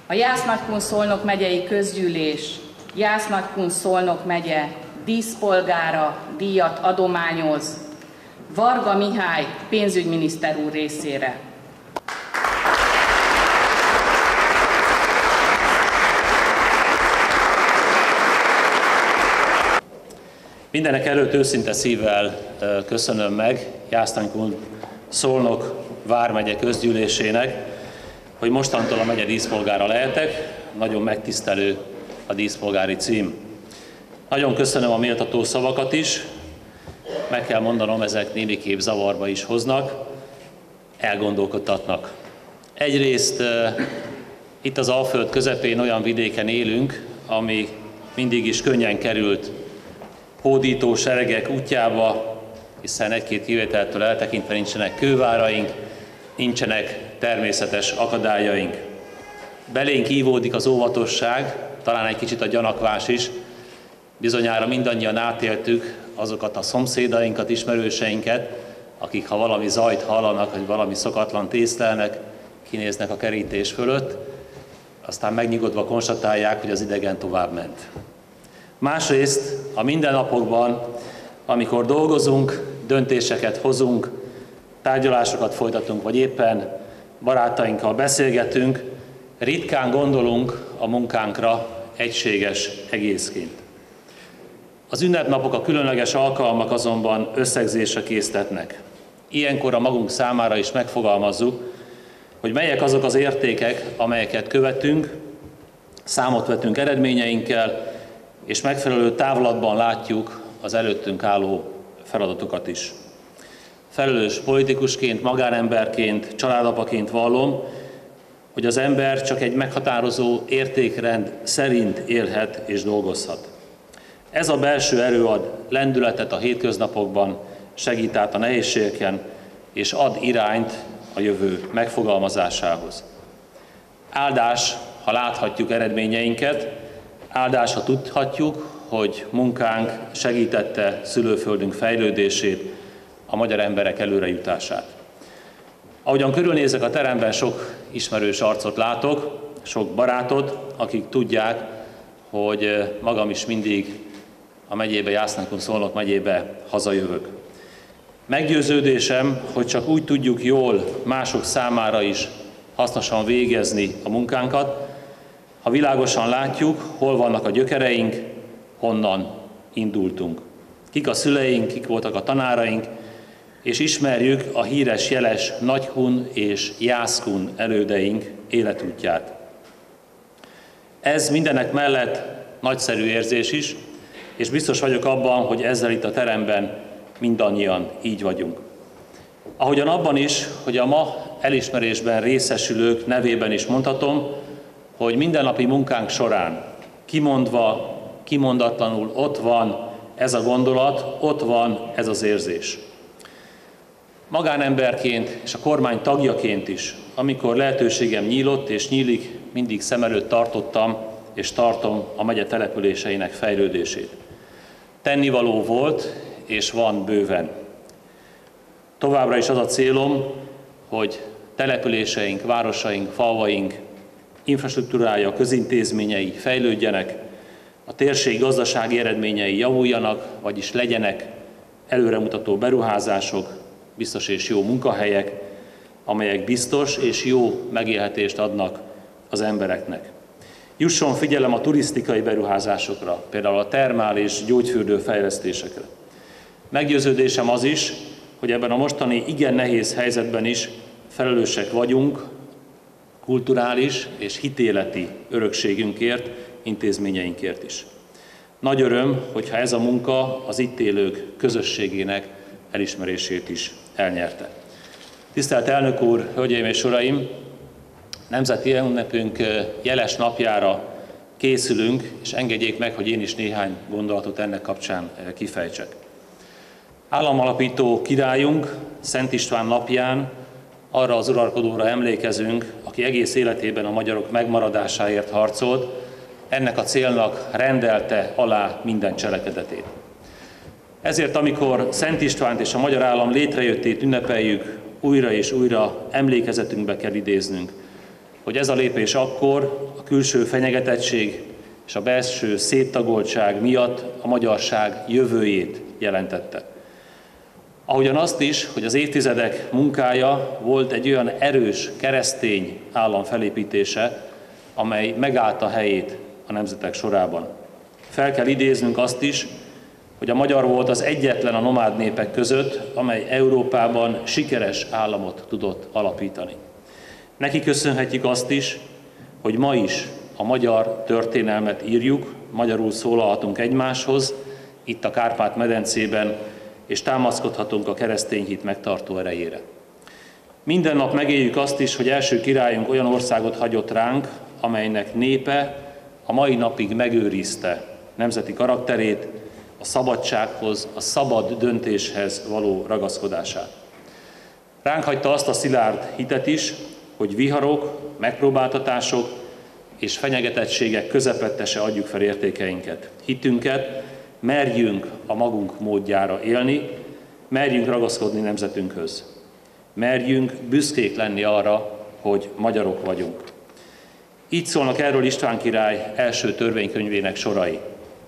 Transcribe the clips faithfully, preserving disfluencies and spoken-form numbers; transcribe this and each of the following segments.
A Jász-Nagykun-Szolnok megyei közgyűlés Jász-Nagykun-Szolnok megye díszpolgára díjat adományoz Varga Mihály pénzügyminiszter úr részére. Mindenek előtt őszinte szívvel köszönöm meg Jász-Nagykun-Szolnok vármegye közgyűlésének, hogy mostantól a megye díszpolgára lehetek. Nagyon megtisztelő a díszpolgári cím. Nagyon köszönöm a méltató szavakat is. Meg kell mondanom, ezek némiképp zavarba is hoznak, elgondolkodtatnak. Egyrészt itt az Alföld közepén olyan vidéken élünk, ami mindig is könnyen került hódító seregek útjába, hiszen egy-két kivételtől eltekintve nincsenek kőváraink, nincsenek természetes akadályaink. Belénk ívódik az óvatosság, talán egy kicsit a gyanakvás is. Bizonyára mindannyian átéltük azokat a szomszédainkat, ismerőseinket, akik ha valami zajt hallanak, vagy valami szokatlan észlelnek, kinéznek a kerítés fölött, aztán megnyugodva konstatálják, hogy az idegen tovább ment. Másrészt a mindennapokban, amikor dolgozunk, döntéseket hozunk, tárgyalásokat folytatunk, vagy éppen barátainkkal beszélgetünk, ritkán gondolunk a munkánkra egységes egészként. Az ünnepnapok, a különleges alkalmak azonban összegzésre késztetnek. Ilyenkor a magunk számára is megfogalmazzuk, hogy melyek azok az értékek, amelyeket követünk, számot vetünk eredményeinkkel, és megfelelő távlatban látjuk az előttünk álló feladatokat is. Felelős politikusként, magánemberként, családapaként vallom, hogy az ember csak egy meghatározó értékrend szerint élhet és dolgozhat. Ez a belső erő ad lendületet a hétköznapokban, segít át a nehézségeken, és ad irányt a jövő megfogalmazásához. Áldás, ha láthatjuk eredményeinket, áldás, ha tudhatjuk, hogy munkánk segítette szülőföldünk fejlődését, a magyar emberek előrejutását. Ahogyan körülnézek a teremben, sok ismerős arcot látok, sok barátot, akik tudják, hogy magam is mindig a megyébe, Jász-Nagykun-Szolnok megyébe hazajövök. Meggyőződésem, hogy csak úgy tudjuk jól mások számára is hasznosan végezni a munkánkat, ha világosan látjuk, hol vannak a gyökereink, honnan indultunk. Kik a szüleink, kik voltak a tanáraink, és ismerjük a híres, jeles Nagykun és Jászkun elődeink életútját. Ez mindenek mellett nagyszerű érzés is, és biztos vagyok abban, hogy ezzel itt a teremben mindannyian így vagyunk. Ahogyan abban is, hogy a ma elismerésben részesülők nevében is mondhatom, hogy mindennapi munkánk során kimondva, kimondatlanul ott van ez a gondolat, ott van ez az érzés. Magánemberként és a kormány tagjaként is, amikor lehetőségem nyílott és nyílik, mindig szem előtt tartottam és tartom a megye településeinek fejlődését. Tennivaló volt és van bőven. Továbbra is az a célom, hogy településeink, városaink, falvaink infrastruktúrája, közintézményei fejlődjenek, a térség gazdasági eredményei javuljanak, vagyis legyenek előremutató beruházások, biztos és jó munkahelyek, amelyek biztos és jó megélhetést adnak az embereknek. Jusson figyelem a turisztikai beruházásokra, például a termál és gyógyfürdő fejlesztésekre. Meggyőződésem az is, hogy ebben a mostani igen nehéz helyzetben is felelősek vagyunk kulturális és hitéleti örökségünkért, intézményeinkért is. Nagy öröm, hogyha ez a munka az itt élők közösségének elismerését is elnyerte. Tisztelt elnök úr, hölgyeim és uraim! Nemzeti ünnepünk jeles napjára készülünk, és engedjék meg, hogy én is néhány gondolatot ennek kapcsán kifejtsek. Államalapító királyunk Szent István napján arra az uralkodóra emlékezünk, aki egész életében a magyarok megmaradásáért harcolt, ennek a célnak rendelte alá minden cselekedetét. Ezért, amikor Szent Istvánt és a magyar állam létrejöttét ünnepeljük, újra és újra emlékezetünkbe kell idéznünk, hogy ez a lépés akkor a külső fenyegetettség és a belső széttagoltság miatt a magyarság jövőjét jelentette. Ahogyan azt is, hogy az évtizedek munkája volt egy olyan erős keresztény állam felépítése, amely megállta a helyét a nemzetek sorában. Fel kell idéznünk azt is, hogy a magyar volt az egyetlen a nomád népek között, amely Európában sikeres államot tudott alapítani. Neki köszönhetjük azt is, hogy ma is a magyar történelmet írjuk, magyarul szólalhatunk egymáshoz, itt a Kárpát-medencében, és támaszkodhatunk a keresztény hit megtartó erejére. Minden nap megéljük azt is, hogy első királyunk olyan országot hagyott ránk, amelynek népe a mai napig megőrizte nemzeti karakterét, a szabadsághoz, a szabad döntéshez való ragaszkodását. Ránk hagyta azt a szilárd hitet is, hogy viharok, megpróbáltatások és fenyegetettségek közepette se adjuk fel értékeinket. Hitünket, merjünk a magunk módjára élni, merjünk ragaszkodni nemzetünkhöz. Merjünk büszkék lenni arra, hogy magyarok vagyunk. Így szólnak erről István király első törvénykönyvének sorai.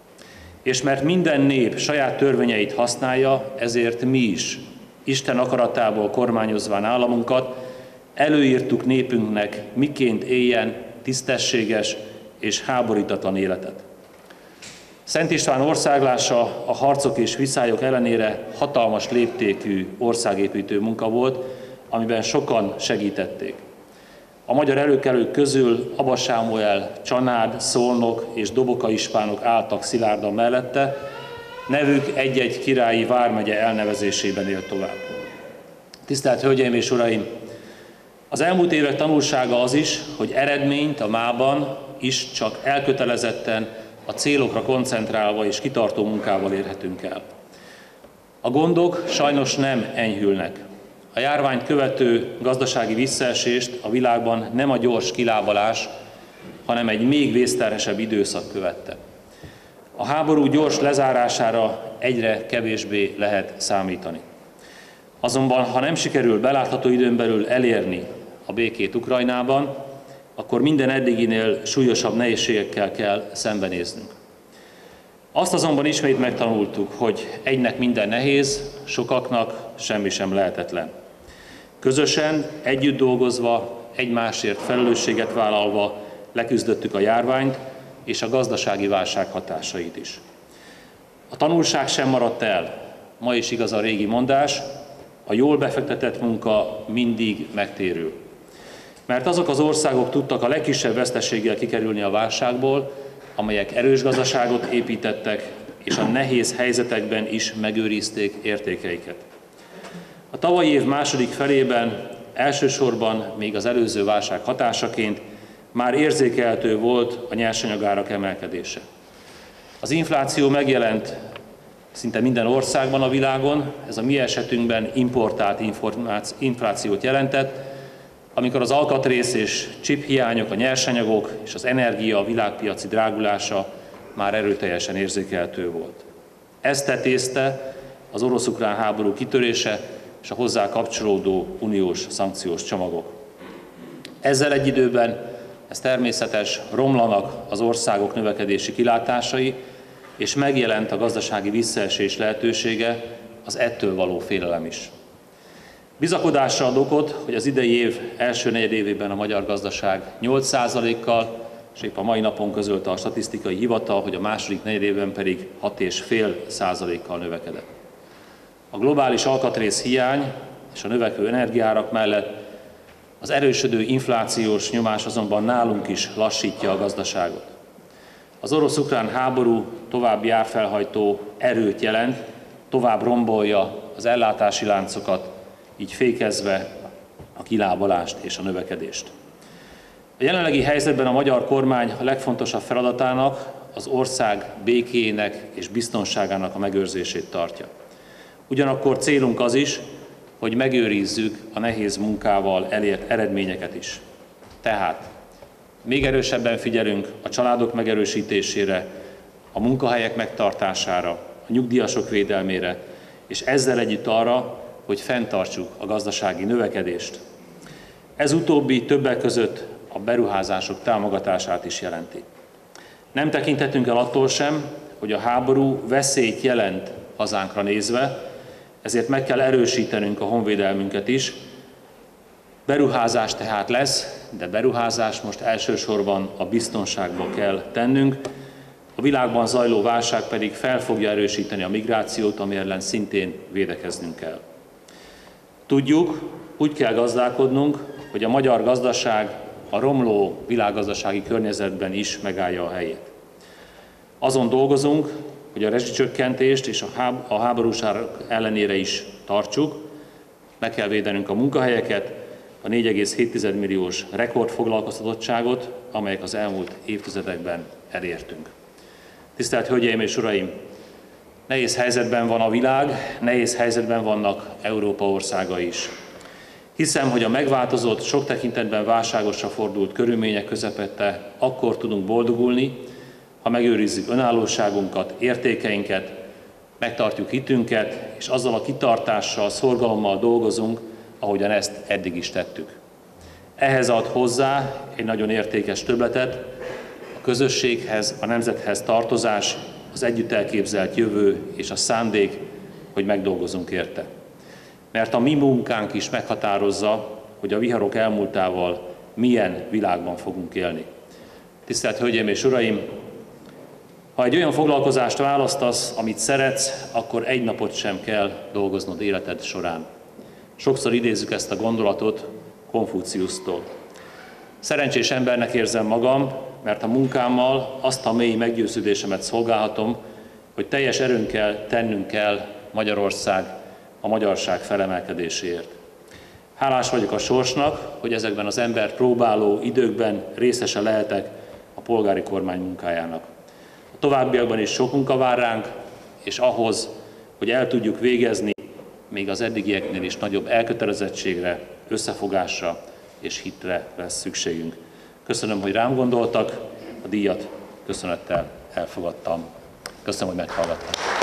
És mert minden nép saját törvényeit használja, ezért mi is, Isten akaratából kormányozván államunkat, előírtuk népünknek, miként éljen tisztességes és háborítatlan életet. Szent István országlása a harcok és viszályok ellenére hatalmas léptékű országépítő munka volt, amiben sokan segítették. A magyar előkelők közül Aba Sámuel, Csanád, Szolnok és Doboka ispánok álltak szilárdan mellette, nevük egy-egy királyi vármegye elnevezésében élt tovább. Tisztelt Hölgyeim és Uraim! Az elmúlt évek tanulsága az is, hogy eredményt a mában is csak elkötelezetten, a célokra koncentrálva és kitartó munkával érhetünk el. A gondok sajnos nem enyhülnek. A járványt követő gazdasági visszaesést a világban nem a gyors kilábalás, hanem egy még vészterhesebb időszak követte. A háború gyors lezárására egyre kevésbé lehet számítani. Azonban, ha nem sikerül belátható időn belül elérni a békét Ukrajnában, akkor minden eddiginél súlyosabb nehézségekkel kell szembenéznünk. Azt azonban ismét megtanultuk, hogy egynek minden nehéz, sokaknak semmi sem lehetetlen. Közösen, együtt dolgozva, egymásért felelősséget vállalva leküzdöttük a járványt és a gazdasági válság hatásait is. A tanulság sem maradt el. Ma is igaz a régi mondás, a jól befektetett munka mindig megtérül. Mert azok az országok tudtak a legkisebb veszteséggel kikerülni a válságból, amelyek erős gazdaságot építettek, és a nehéz helyzetekben is megőrizték értékeiket. A tavalyi év második felében elsősorban még az előző válság hatásaként már érzékelhető volt a nyersanyagárak emelkedése. Az infláció megjelent szinte minden országban a világon, ez a mi esetünkben importált inflációt jelentett, amikor az alkatrész és chip hiányok, a nyersanyagok és az energia, a világpiaci drágulása már erőteljesen érzékelhető volt. Ezt tetézte az orosz-ukrán háború kitörése és a hozzá kapcsolódó uniós szankciós csomagok. Ezzel egy időben, ez természetes, romlanak az országok növekedési kilátásai, és megjelent a gazdasági visszaesés lehetősége, az ettől való félelem is. Bizakodásra ad okot, hogy az idei év első negyedévében a magyar gazdaság nyolc százalékkal, és épp a mai napon közölte a statisztikai hivatal, hogy a második negyedévben pedig hat egész öt százalékkal növekedett. A globális alkatrész hiány és a növekvő energiárak mellett az erősödő inflációs nyomás azonban nálunk is lassítja a gazdaságot. Az orosz-ukrán háború további árfelhajtó erőt jelent, tovább rombolja az ellátási láncokat, így fékezve a kilábalást és a növekedést. A jelenlegi helyzetben a magyar kormány a legfontosabb feladatának az ország békéjének és biztonságának a megőrzését tartja. Ugyanakkor célunk az is, hogy megőrizzük a nehéz munkával elért eredményeket is. Tehát még erősebben figyelünk a családok megerősítésére, a munkahelyek megtartására, a nyugdíjasok védelmére, és ezzel együtt arra, hogy fenntartsuk a gazdasági növekedést. Ez utóbbi többek között a beruházások támogatását is jelenti. Nem tekinthetünk el attól sem, hogy a háború veszélyt jelent hazánkra nézve, ezért meg kell erősítenünk a honvédelmünket is. Beruházás tehát lesz, de beruházás most elsősorban a biztonságba kell tennünk. A világban zajló válság pedig fel fogja erősíteni a migrációt, ami ellen szintén védekeznünk kell. Tudjuk, úgy kell gazdálkodnunk, hogy a magyar gazdaság a romló világgazdasági környezetben is megállja a helyét. Azon dolgozunk, hogy a rezsicsökkentést és a háborúság ellenére is tartsuk. Meg kell védenünk a munkahelyeket, a négy egész hét milliós rekordfoglalkoztatottságot, amelyek az elmúlt évtizedekben elértünk. Tisztelt Hölgyeim és Uraim! Nehéz helyzetben van a világ, nehéz helyzetben vannak Európa országai is. Hiszem, hogy a megváltozott, sok tekintetben válságosra fordult körülmények közepette akkor tudunk boldogulni, ha megőrizzük önállóságunkat, értékeinket, megtartjuk hitünket, és azzal a kitartással, szorgalommal dolgozunk, ahogyan ezt eddig is tettük. Ehhez ad hozzá egy nagyon értékes többletet, a közösséghez, a nemzethez tartozás, az együtt elképzelt jövő és a szándék, hogy megdolgozunk érte. Mert a mi munkánk is meghatározza, hogy a viharok elmúltával milyen világban fogunk élni. Tisztelt Hölgyeim és Uraim! Ha egy olyan foglalkozást választasz, amit szeretsz, akkor egy napot sem kell dolgoznod életed során. Sokszor idézzük ezt a gondolatot Konfuciusztól. Szerencsés embernek érzem magam, mert a munkámmal azt a mély meggyőződésemet szolgálhatom, hogy teljes erőnkkel tennünk kell Magyarország, a magyarság felemelkedéséért. Hálás vagyok a sorsnak, hogy ezekben az embert próbáló időkben részese lehetek a polgári kormány munkájának. A továbbiakban is sok munka vár ránk, és ahhoz, hogy el tudjuk végezni, még az eddigieknél is nagyobb elkötelezettségre, összefogásra és hitre lesz szükségünk. Köszönöm, hogy rám gondoltak, a díjat köszönettel elfogadtam. Köszönöm, hogy meghallgattak.